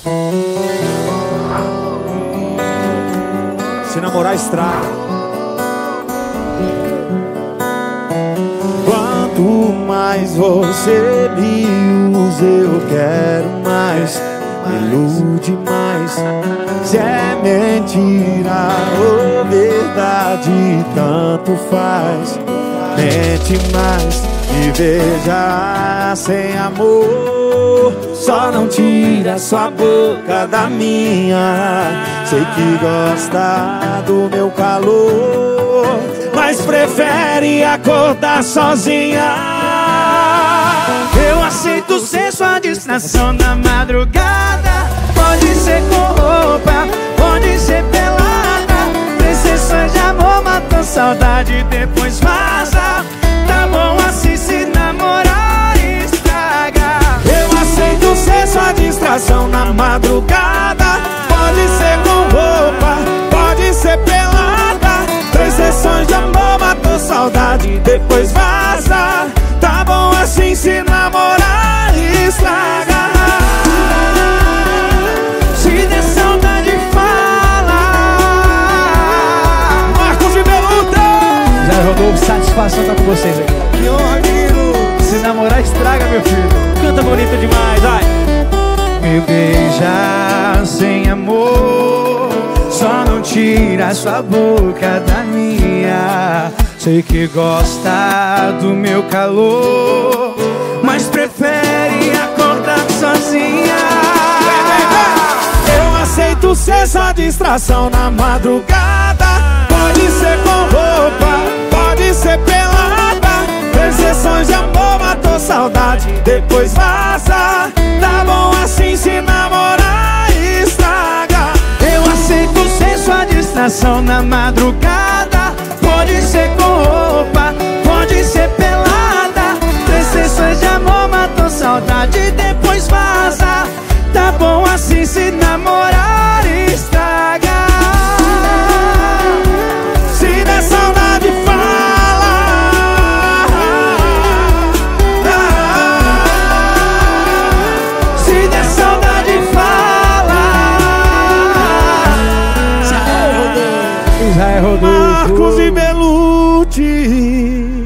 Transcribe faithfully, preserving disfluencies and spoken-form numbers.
Se namorar estraga. Quanto mais você me usa, eu quero mais. Me ilude mais. Se é mentira ou verdade, tanto faz. Mente mais, me veja sem amor. Só não tira sua boca da minha. Sei que gosta do meu calor, mas prefere acordar sozinha. Eu aceito ser sua distração na madrugada. Pode ser com roupa, pode ser pelada. Três sessões de amor matam saudade, depois vaza. Tá bom assim, se namorar estraga. Eu aceito ser sua distração na madrugada. Pode ser com roupa, pode ser pelada. Três sessões de amor matou saudade, depois vaza. Tá bom assim, se namorar estraga. Se der saudade, fala. Marcos de Beluta. Já rodou, satisfação tá com vocês aqui. Que amigo. Se namorar estraga, meu filho. Canta bonito demais, vai. Me beija sem amor, só não tira sua boca da minha. Sei que gosta do meu calor, mas prefere acordar sozinha. Eu aceito ser sua distração na madrugada. Pode ser com roupa, pode ser pelada. Três sessões de amor matou saudade, depois vaza. Tá bom assim, se namorar estraga. Eu aceito ser sua distração na madrugada. Pode ser com roupa, pode ser pelada. Três sessões de amor matou saudade, depois vaza. Tá bom assim, se namorar estraga. Se der saudade, fala. Se der saudade, fala. Israel Rodolfo. Marcos e Belucci.